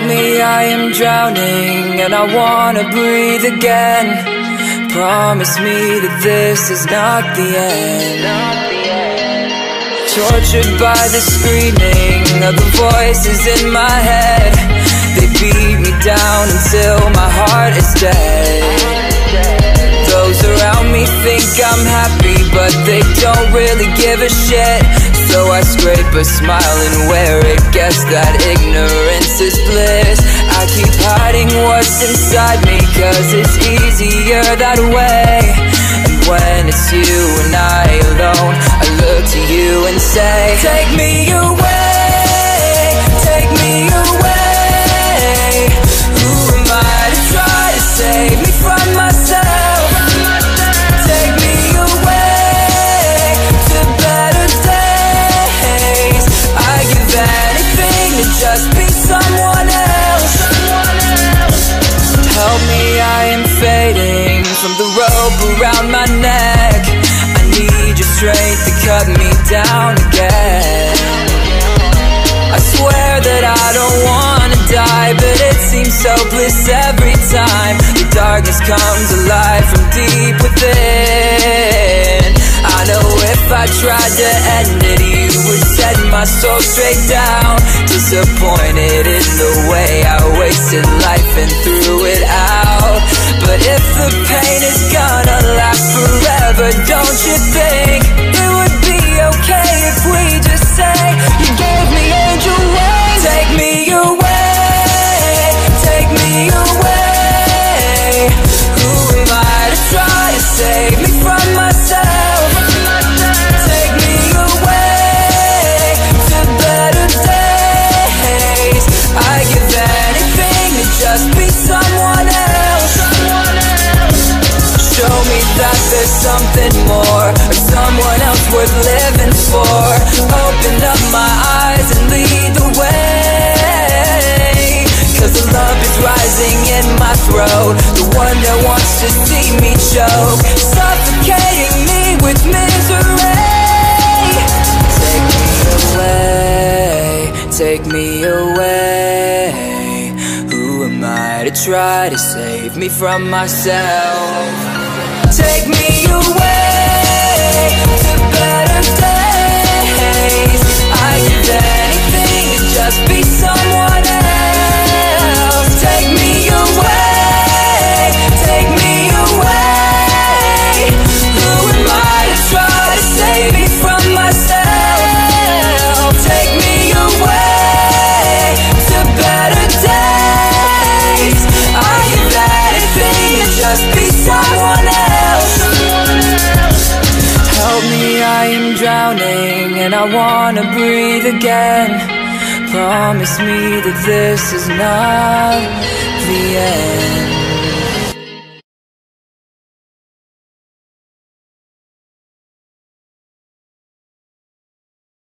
Help me, I am drowning and I wanna breathe again. Promise me that this is not the end. Tortured by the screaming of the voices in my head. They beat me down until my heart is dead. Those around me think I'm happy, but they don't really give a shit. So I scrape a smile and wear it, guess that ignorance is bliss. I keep hiding what's inside me, cause it's easier that way. And when it's you and I alone, I look to you and say, take me away, take me away. Who am I to try to save me from myself? Take me away to better days. I give anything to just be someone else. Help me, I am fading from the rope around my neck. I need your strength to cut me down again. I swear that I don't wanna die, but it seems so bliss every time. The darkness comes alive from deep within. I know if I tried to end it, you would set my soul straight down. Disappointed in the way I wasted life and threw it out. But if the pain is gonna last forever, don't you think it would be okay if we just say, you gave me angel wings? Take me away, take me away. Who am I to try to save me from myself? Take me away to better days. I give anything to just be someone else. Show me that there's something more, or someone else worth living for. Open up my eyes and lead the way. Cause the love is rising in my throat, the one that wants to see me choke, suffocating me with misery. Take me away, take me away. Who am I to try to save me from myself? Take me away to better days. I give anything to just be someone else. Take me away, take me away. Who am I to try to save me from myself? Take me away to better days. I give anything to just be someone else. Help me, I am drowning and I wanna breathe again. Promise me that this is not the end.